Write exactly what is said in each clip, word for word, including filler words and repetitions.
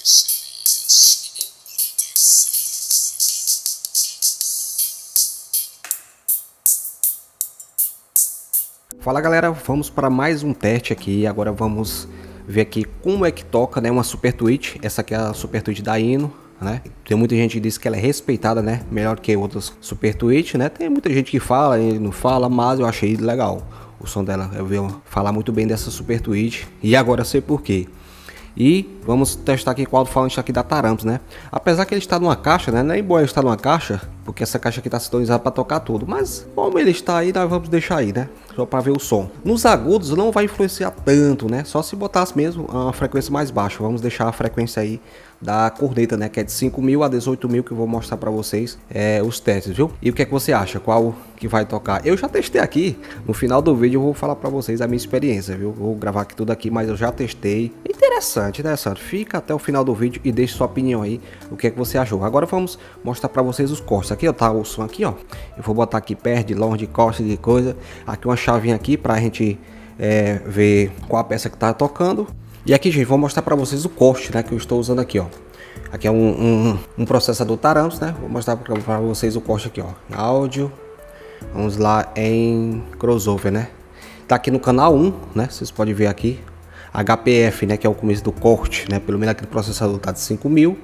Fala galera, vamos para mais um teste aqui. Agora vamos ver aqui como é que toca, né, uma Super Twitch. Essa aqui é a Super Twitch da Ino, né? Tem muita gente que diz que ela é respeitada, né, melhor que outras Super Twitch, né? Tem muita gente que fala e não fala, mas eu achei legal o som dela. Eu vi falar muito bem dessa Super Twitch e agora sei por quê. E vamos testar aqui com o alto-falante aqui da Taramps, né? Apesar que ele está numa caixa, né? Nem bom ele estar numa caixa, porque essa caixa aqui está sintonizada para tocar tudo. Mas como ele está aí, nós vamos deixar aí, né? Só para ver o som. Nos agudos não vai influenciar tanto, né? Só se botasse mesmo a frequência mais baixa. Vamos deixar a frequência aí da corneta, né? Que é de cinco mil a dezoito mil, que eu vou mostrar para vocês é, os testes, viu? E o que é que você acha? Qual que vai tocar? Eu já testei aqui. No final do vídeo eu vou falar para vocês a minha experiência, viu? Vou gravar aqui tudo aqui, mas eu já testei. Interessante, interessante. Fica até o final do vídeo e deixe sua opinião aí. O que é que você achou? Agora vamos mostrar para vocês os cortes. Aqui, ó, tá o som aqui, ó. Eu vou botar aqui perto, de longe, de corte, de coisa. Aqui uma chavinha aqui pra gente é, ver qual a peça que tá tocando. E aqui, gente, vou mostrar para vocês o corte, né, que eu estou usando aqui, ó. Aqui é um, um, um processador Taramps, né? Vou mostrar para vocês o corte aqui, ó. Áudio. Vamos lá em crossover, né? Tá aqui no canal um, né? Vocês podem ver aqui. H P F, né? Que é o começo do corte, né? Pelo menos aqui no processador tá de cinco mil.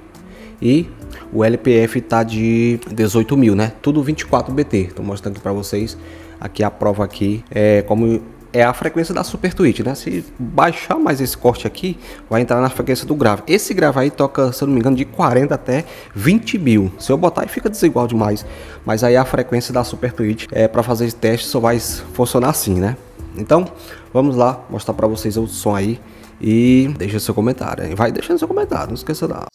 E o L P F tá de dezoito mil, né? Tudo vinte e quatro B T. Tô mostrando aqui para vocês. Aqui a prova aqui é como é a frequência da Super Twitch, né? Se baixar mais esse corte aqui, vai entrar na frequência do grave. Esse grave aí toca, se eu não me engano, de quarenta até vinte mil. Se eu botar aí fica desigual demais. Mas aí a frequência da Super Twitch é para fazer esse teste só vai funcionar assim, né? Então, vamos lá mostrar para vocês o som aí e deixa seu comentário. Hein? Vai deixando seu comentário, não esqueça não.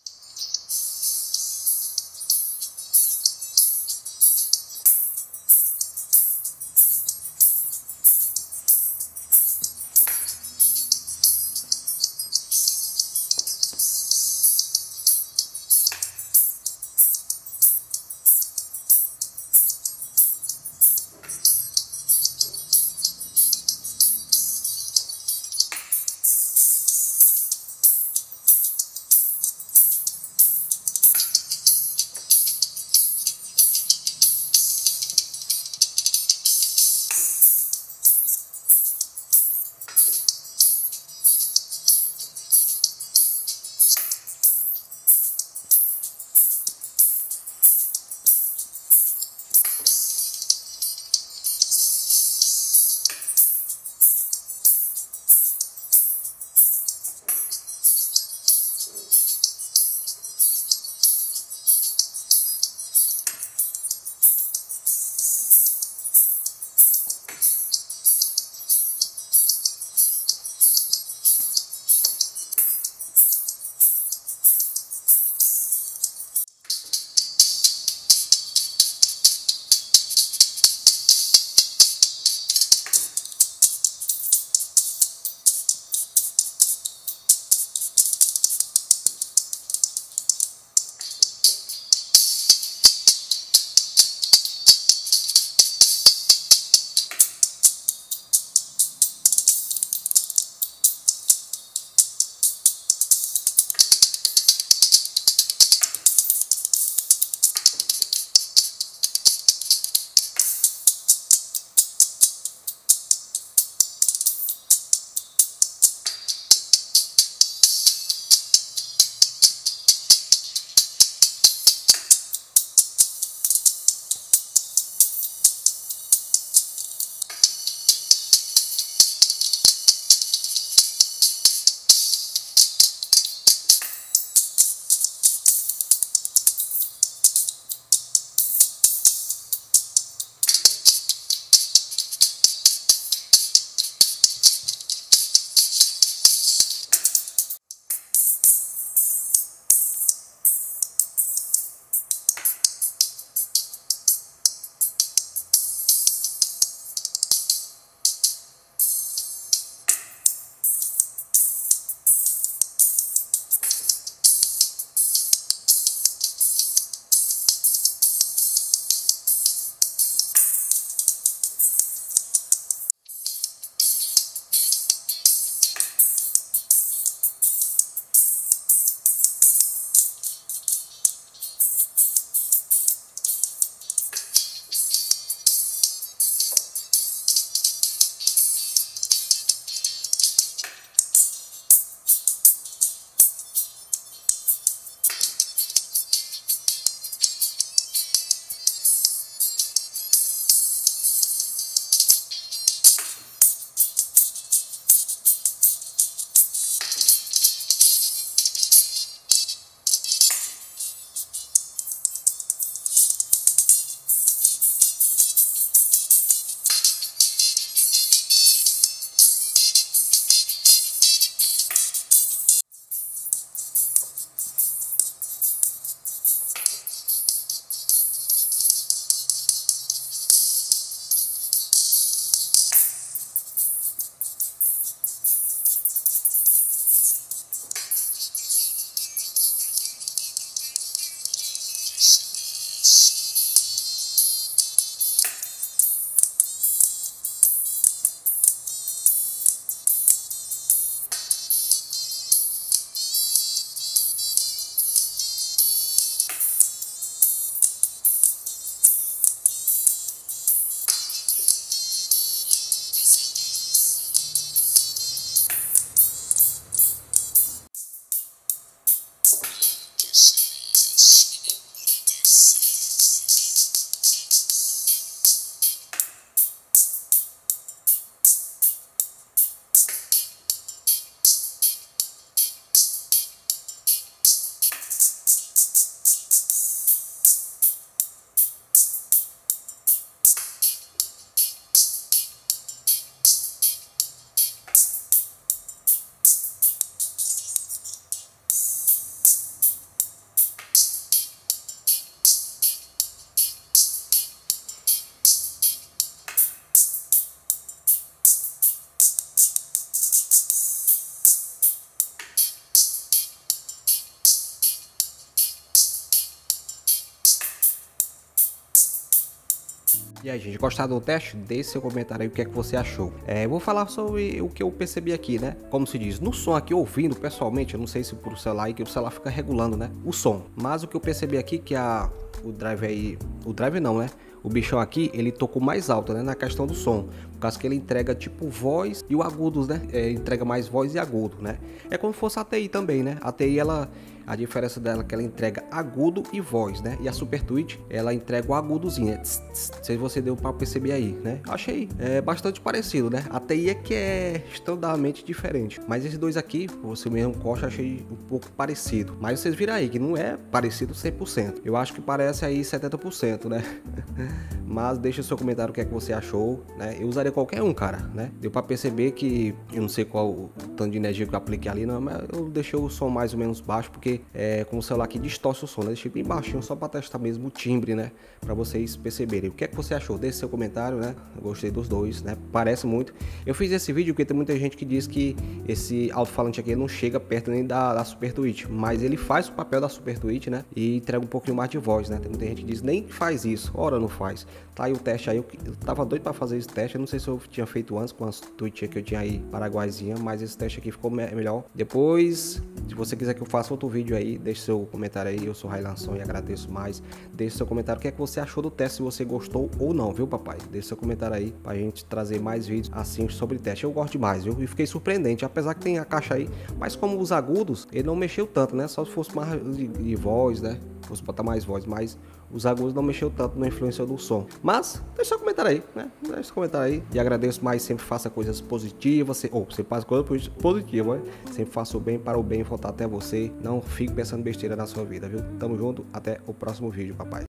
E aí, gente, gostaram do teste? Deixe seu comentário aí o que é que você achou. É, eu vou falar sobre o que eu percebi aqui, né? Como se diz, no som aqui, ouvindo pessoalmente, eu não sei se por celular, que o celular fica regulando, né? O som. Mas o que eu percebi aqui que a o drive aí, o drive não, né? O bichão aqui, ele tocou mais alto, né? Na questão do som. Por causa que ele entrega tipo voz e o agudos, né? É, entrega mais voz e agudo, né? É como se fosse a T I também, né? A T I, ela... A diferença dela é que ela entrega agudo e voz, né? E a Super Twitch, ela entrega o agudozinho, né? Tss, tss, não sei se você deu para perceber aí, né? Achei é, bastante parecido, né? A T I é que é extremamente diferente. Mas esses dois aqui, você mesmo Costa, achei um pouco parecido. Mas vocês viram aí que não é parecido cem por cento. Eu acho que parece aí setenta por cento, né? Mas deixa o seu comentário o que é que você achou, né? Eu usaria qualquer um, cara, né? Deu para perceber que eu não sei qual o tanto de energia que eu apliquei ali, não, mas eu deixei o som mais ou menos baixo porque é com o celular que distorce o som, né? Deixei bem baixinho só para testar mesmo o timbre, né? Para vocês perceberem. O que é que você achou? Deixe seu comentário, né? Eu gostei dos dois, né? Parece muito. Eu fiz esse vídeo porque tem muita gente que diz que esse alto-falante aqui não chega perto nem da, da Super Twitch, mas ele faz o papel da Super Twitch, né? E entrega um pouquinho mais de voz, né? Tem muita gente que diz nem faz isso, ora não faz. Tá aí o teste aí, eu, eu tava doido para fazer esse teste, eu não sei se eu tinha feito antes com as Twitch que eu tinha aí paraguaizinha, mas esse teste aqui ficou me melhor. Depois, se você quiser que eu faça outro vídeo aí, deixe seu comentário aí, eu sou Railanson e agradeço mais. Deixe seu comentário, o que é que você achou do teste, se você gostou ou não, viu papai? Deixe seu comentário aí pra gente trazer mais vídeos assim sobre teste. Eu gosto demais, viu? E fiquei surpreendente, apesar que tem a caixa aí, mas como os agudos, ele não mexeu tanto, né? Só se fosse mais de, de voz, né? Fosse botar mais voz, mas os agudos não mexeu tanto na influência do som. Mas, deixa seu comentário aí, né? Deixa seu comentário aí. E agradeço mais, sempre faça coisas positivas. Ou, você faz coisas positivas, né? Sempre faça o bem para o bem voltar até você. Não fique pensando besteira na sua vida, viu? Tamo junto, até o próximo vídeo, papai.